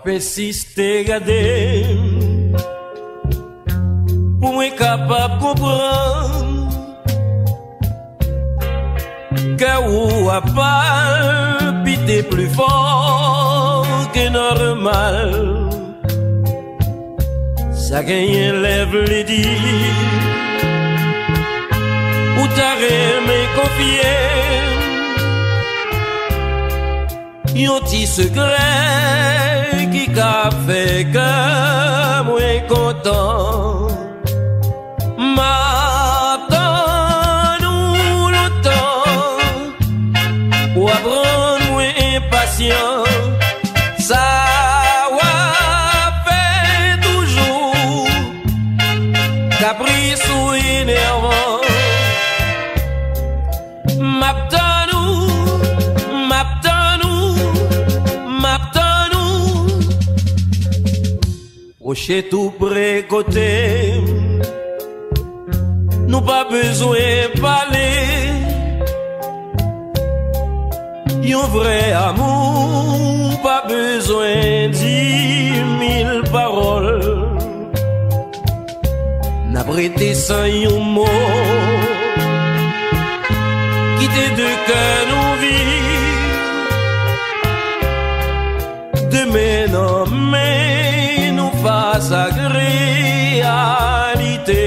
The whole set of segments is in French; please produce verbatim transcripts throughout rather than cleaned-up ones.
Persiste garder pour être capable de comprendre que ou a palpité plus fort que normal. Ça gagne lève les dits ou t'as aimé confier yon petit secret qui qu'a fait que moi content. M'attend nous longtemps ou apprendre moi impatient. Ça va fait toujours caprice ou énervant. M'attend nous, m'attend nous, m'attend nous. Rocher tout près côté. Nous pas besoin de parler. Yon vrai amour, pas besoin de dix mille paroles. N'a prêté sans yon mot. Quitter de cœur nous vit. Demain non mais nous fasse agréabilité.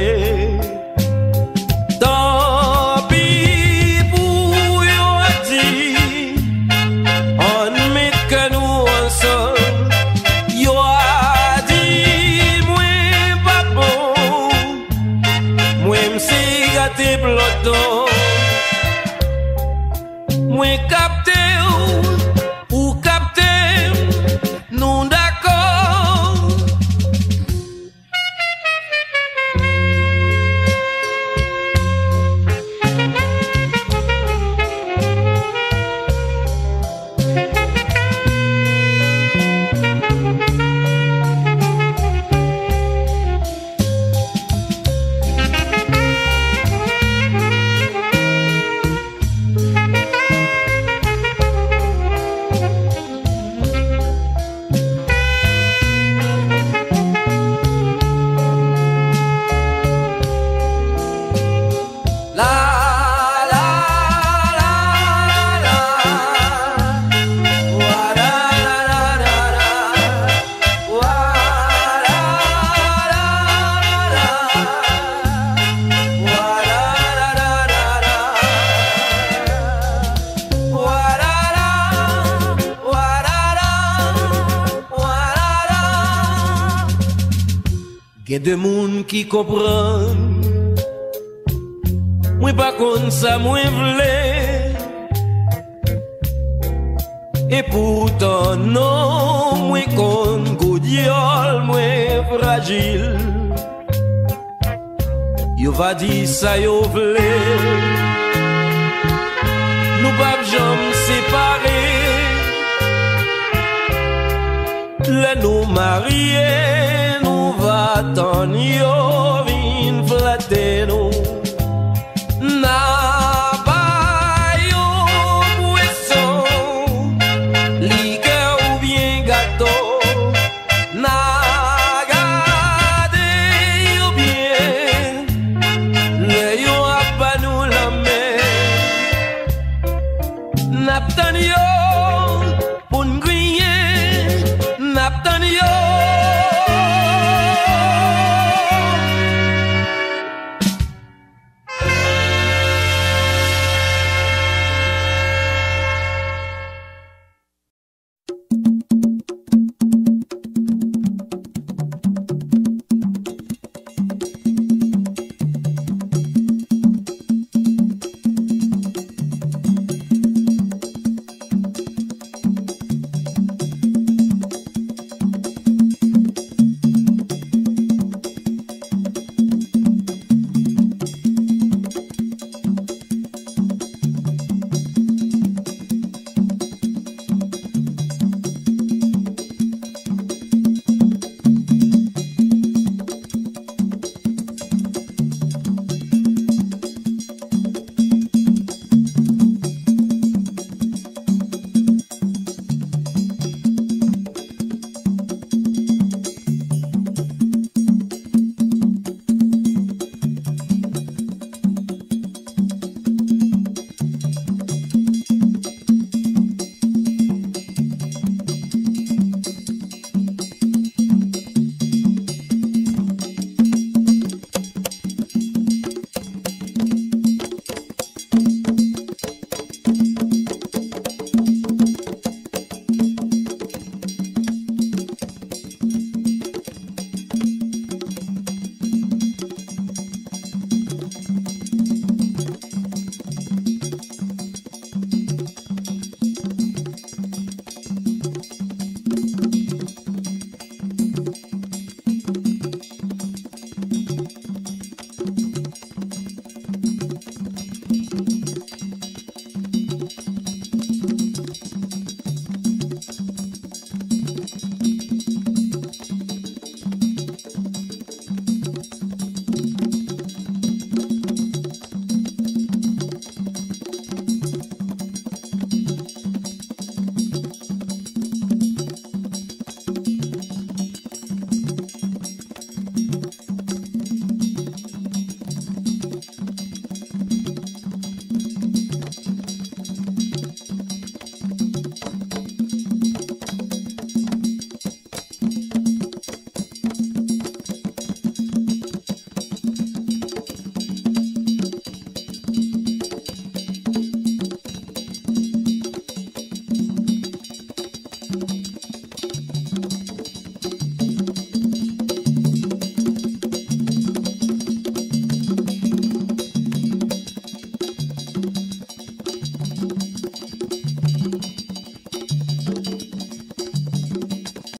Moi capté ou, ou capté, nous d'accord. Y'a de monde qui comprend. Moi pas comme ça, moi v'lais. Et pourtant non, moi comme goudiol, moi fragile. Yo va dire ça yo v'lais. Nous pas jamais séparer. Le nous marier. Attends, yo